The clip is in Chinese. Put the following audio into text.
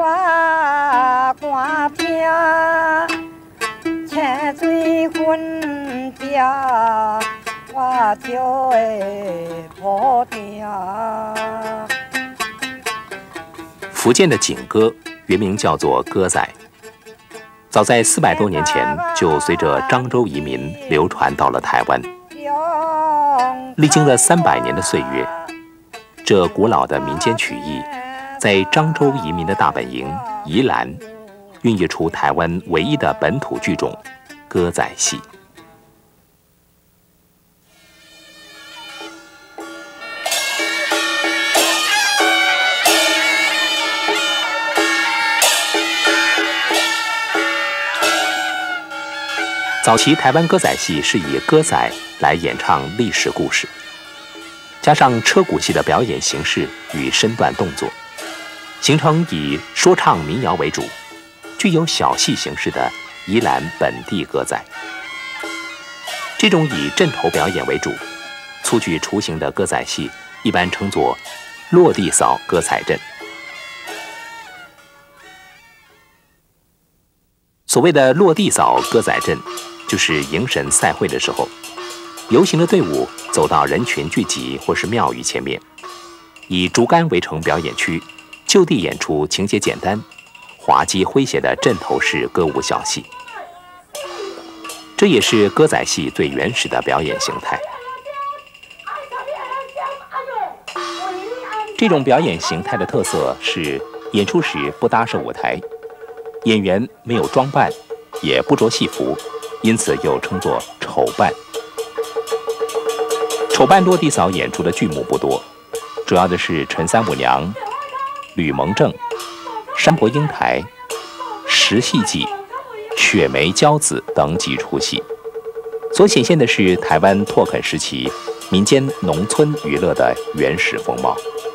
我挂片，千水棍家，我就会破定。 福建的景歌原名叫做歌仔，早在400多年前就随着漳州移民流传到了台湾。历经了300年的岁月，这古老的民间曲艺，在漳州移民的大本营宜兰，孕育出台湾唯一的本土剧种——歌仔戏。早期台湾歌仔戏是以歌仔来演唱历史故事，加上车鼓戏的表演形式与身段动作，形成以说唱民谣为主，具有小戏形式的宜兰本地歌仔。这种以阵头表演为主、粗具雏形的歌仔戏，一般称作落地扫歌彩阵。所谓的落地扫歌仔阵，就是迎神赛会的时候，游行的队伍走到人群聚集或是庙宇前面，以竹竿围成表演区，就地演出情节简单、滑稽诙谐的阵头式歌舞小戏。这也是歌仔戏最原始的表演形态。这种表演形态的特色是演出时不搭设舞台，演员没有装扮，也不着戏服，因此又称作丑扮。丑扮落地扫演出的剧目不多，主要的是陈三五娘、吕蒙正、山伯英台、石戏记、雪梅娇子等几出戏，所显现的是台湾拓垦时期民间农村娱乐的原始风貌。